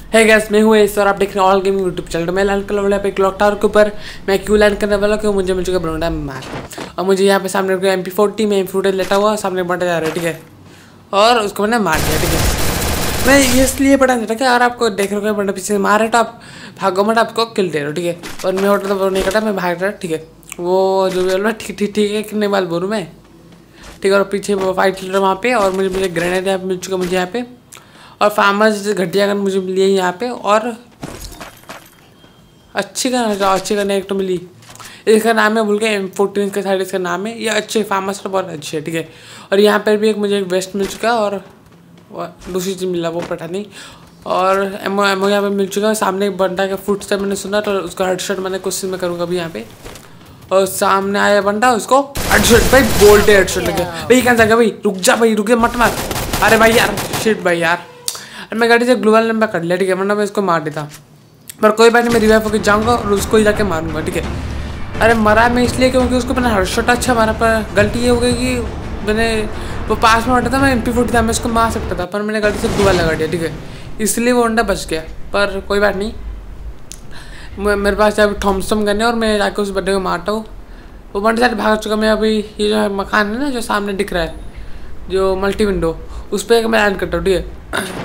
है गैस, मैं हूँ इस और आप देख रहे हैं ऑल गेमिंग यूट्यूब चैनल। तो मैं लैंड करने वाला पे क्लॉक टावर के ऊपर। मैं क्यों लैंड करने वाला क्यों मुझे मिल चुका बंदा मार। और मुझे यहाँ पे सामने MP40 में MP40 लेटा हुआ सामने बंदा जा रहा है, ठीक है। और उसको मैंने मार दिया, ठीक है। मैं इसलिए पता नहीं था कि अगर आपको देख रहे हो बंदा पीछे से मारे तो आप भागो मत, आपको किल दे रहे हो, ठीक है। और मैं ऑर्डर तो नहीं करता, मैं भाग रहा, ठीक है। वो जो भी बोल ठीक है, कितने बार बोलूँ मैं, ठीक है। और पीछे वो फाइट चल रहा है वहाँ पे, और मुझे ग्रेनेड यहाँ पे मिल चुका मुझे यहाँ पे। और फार्मर्स घटिया गन मुझे मिली है यहाँ पे, और अच्छी गन एक तो मिली। इसका नाम है भूल के M14 के साइड इसका नाम है। ये अच्छे फार्मर्स तो बहुत अच्छे है, ठीक है। और यहाँ पर भी एक मुझे एक वेस्ट मिल चुका है, और दूसरी चीज़ मिला वो पता नहीं। और एमओ यहाँ पे मिल चुका है। सामने एक बंदा का फुट से मैंने सुना, तो उसका हेडशॉट मैंने कोशिश में करूँगा अभी यहाँ पे। और सामने आया बंदा, उसको हेडशॉट भाई, बोल्ट हेडशॉट लगे भाई। कहाँ जाएगा भाई, रुक जा भाई, रुक जा मत मार। अरे भाई यार, शिट भाई यार, मैं गाड़ी से ग्लोबल नंबर कर लिया, ठीक है। वरना मैं इसको मार देता, पर कोई बात नहीं, मैं रिवाइव होकर जाऊँगा और उसको ही जाके मारूंगा, ठीक है। अरे मरा मैं इसलिए क्योंकि उसको मैंने हेडशॉट अच्छा मारा, पर गलती ये हो गई कि मैंने वो पास में बैठा था, मैं MP40 था, मैं उसको मार सकता था, पर मैंने गलती से ग्लोबल लगा दिया, ठीक है। इसलिए वो अंडा बच गया, पर कोई बात नहीं। मेरे पास जब थॉमसन गन है और मैं जाके उस बंदे को मारता हूँ। वो बंदे साथ भाग चुका। मैं अभी ये जो मकान है ना जो सामने दिख रहा है, जो मल्टी विंडो, उस पर मैं लैंड करता हूँ, ठीक है।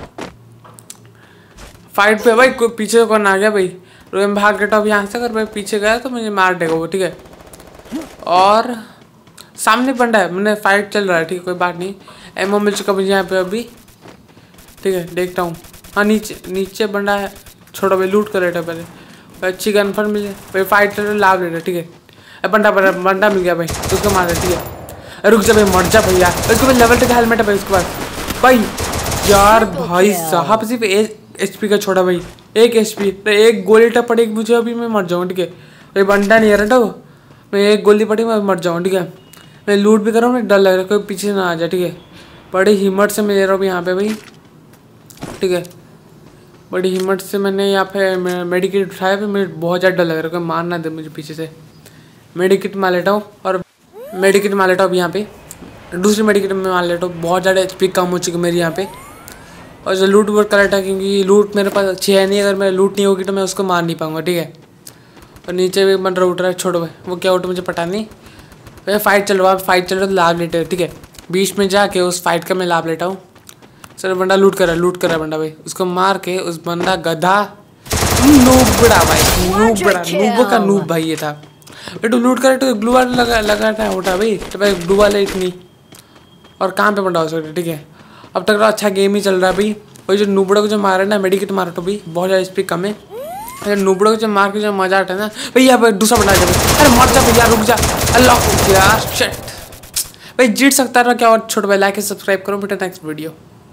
फाइट पे भाई कोई पीछे से कौन आ गया भाई, तो मैं भाग गया अब यहाँ से। अगर मैं पीछे गया तो मुझे मार देगा वो, ठीक है। और सामने बंदा है, मैंने फाइट चल रहा है, ठीक है, कोई बात नहीं। एमओ मिल चुका मुझे यहाँ पे अभी, ठीक है। देखता हूँ, हाँ नीचे बंदा है, छोड़ो भाई, लूट कर रहा था पहले। अच्छी गन फन मिले भाई, फाइट चल रहा, लाभ ले रहा, ठीक है। बंदा मिल गया भाई, उसको मार रहा, ठीक है। रुक जा भाई, मर जा भाई यार। उसको भाई लेवल 2 का हेलमेट है भाई उसके पास भाई। यार भाई साहब, सिर्फ HP का छोड़ा भाई, 1 HP, एक गोली टप पड़ेगी मुझे अभी, मैं मर जाऊँ, ठीक है। भाई बंदा नहीं आ रहा था वो, मैं एक गोली पड़ी मैं मर जाऊँ, ठीक है। मैं लूट भी कर रहा हूँ, डर लग रहा है कोई पीछे ना आ जाए, ठीक है। बड़ी हिम्मत से मैं ले रहा हूँ यहाँ पे भाई, ठीक है। बड़ी हिम्मत से मैंने यहाँ पे मेडिकेट उठाया, फिर मुझे बहुत ज़्यादा डर लग रहा है कोई मार ना दे मुझे पीछे से। मेडिकेट मार लेता हूँ, और मेडिकेट मार लेता हूँ अभी यहाँ पे, दूसरी मेडिकेट में मार लेता हूँ। बहुत ज़्यादा HP कम हो चुकी मेरी यहाँ पे। और जो लूट वर्क कर रहा था, क्योंकि लूट मेरे पास अच्छी है नहीं, अगर मेरा लूट नहीं होगी तो मैं उसको मार नहीं पाऊँगा, ठीक है। और नीचे भी बंदा उठ रहा है, छोड़ो भाई, वो क्या उठ मुझे पता नहीं। भाई फाइट चल रहा है, फाइट चल रहा है तो लाभ लेते हैं, ठीक है। बीच में जाके उस फाइट का मैं लाभ लेता हूँ। सर बंदा लूट कर रहा है बंदा भाई, उसको मार के उस बंदा गधा नूबड़ा भाई, नूबो का नूब भाई ये था। तो लूट करे तो ग्लू वाल लगा उठा भाई, तो भाई ग्लू वाले इतनी। और कहाँ पे बंदा हो सकता है, ठीक है। अब तक तो अच्छा गेम ही चल रहा है भाई। वही जो नूबड़ों को जो मारा है ना, मेडिकेट मारा तो भी बहुत ज़्यादा HP कम है। नूबड़ों को जो मार के जो मजा आता है ना भैया, भाई दूसरा बना दे। अरे मर जा भैया, रुक जा, अल्लाह यार शिट भाई, जीत सकता है क्या। और छोटे भाई लाइक सब्सक्राइब करो, बेटा नेक्स्ट वीडियो।